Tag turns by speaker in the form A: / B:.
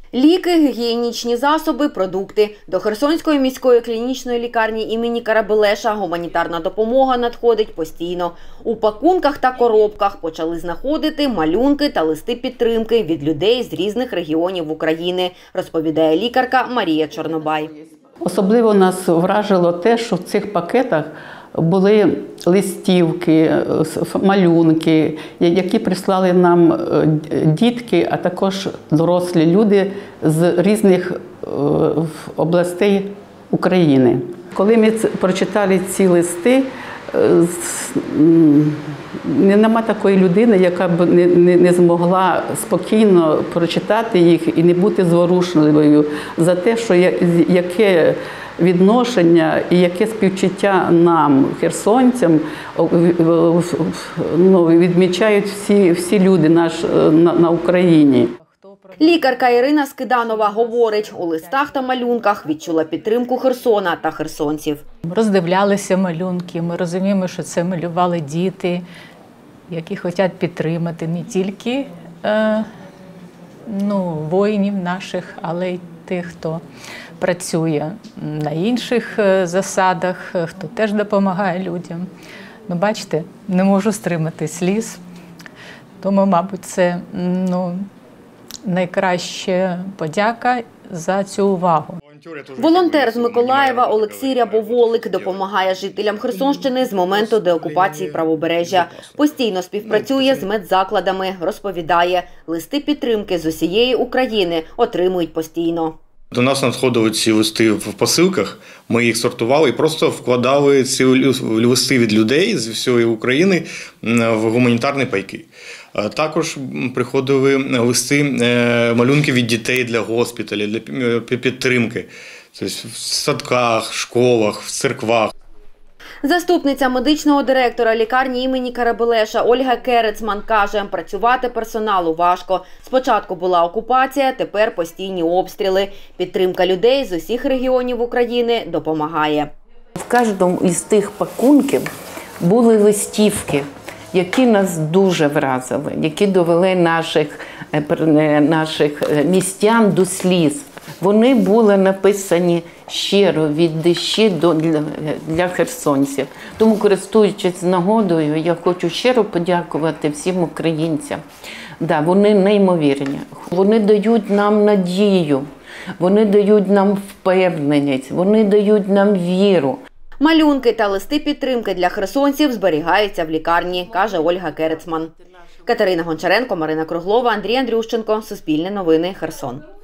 A: Ліки, гігієнічні засоби, продукти. До Херсонської міської клінічної лікарні імені Карабелеша гуманітарна допомога надходить постійно. У пакунках та коробках почали знаходити малюнки та листи підтримки від людей з різних регіонів України, розповідає лікарка Марія Чорнобай.
B: Особливо нас вражило те, що в цих пакетах були листівки, малюнки, які прислали нам дітки, а також дорослі люди з різних областей України. Коли ми прочитали ці листи, нема такої людини, яка б не змогла спокійно прочитати їх і не бути зворушливою за те, що яке відношення і яке співчуття нам, херсонцям, відмічають всі люди на Україні.
A: Лікарка Ірина Скиданова говорить, у листах та малюнках відчула підтримку Херсона та херсонців.
C: Роздивлялися малюнки, ми розуміємо, що це малювали діти, які хочуть підтримати не тільки воїнів наших, але й тих, хто працює на інших засадах, хто теж допомагає людям. Бачите, не можу стримати сліз, тому, мабуть, це найкраща подяка за цю увагу.
A: Волонтер з Миколаєва Олексій Рябоволик допомагає жителям Херсонщини з моменту деокупації Правобережжя. Постійно співпрацює з медзакладами, розповідає, листи підтримки з усієї України отримують постійно.
D: До нас надходили ці листи в посилках, ми їх сортували і просто вкладали ці листи від людей з всієї України в гуманітарні пайки. Також приходили листи, малюнки від дітей для госпіталів, для підтримки, тобто в садках, школах, в церквах.
A: Заступниця медичного директора лікарні імені Карабелеша Ольга Керецман каже, працювати персоналу важко. Спочатку була окупація, тепер постійні обстріли. Підтримка людей з усіх регіонів України допомагає.
E: В кожному із тих пакунків були листівки, які нас дуже вразили, які довели наших містян до сліз. Вони були написані щиро, від душі для херсонців. Тому, користуючись нагодою, я хочу щиро подякувати всім українцям. Да, вони неймовірні. Вони дають нам надію, вони дають нам впевненість, вони дають нам віру.
A: Малюнки та листи підтримки для херсонців зберігаються в лікарні, каже Ольга Керецман. Катерина Гончаренко, Марина Круглова, Андрій Андрющенко. Суспільне новини. Херсон.